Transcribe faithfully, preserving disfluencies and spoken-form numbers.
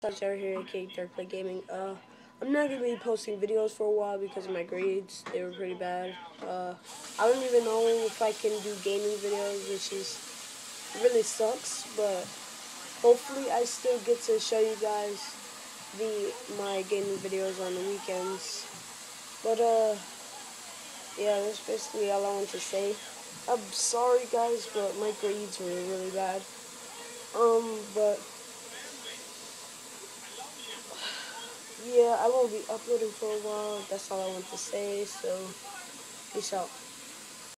Sarah here, aka Dark Play Gaming. Uh, I'm not gonna be posting videos for a while because of my grades. They were pretty bad. Uh, I don't even know if I can do gaming videos, which is really sucks. But hopefully, I still get to show you guys the my gaming videos on the weekends. But uh, yeah, that's basically all I want to say. I'm sorry, guys, but my grades were really bad. Um, but yeah, I won't be uploading for a while. That's all I want to say. So, peace out.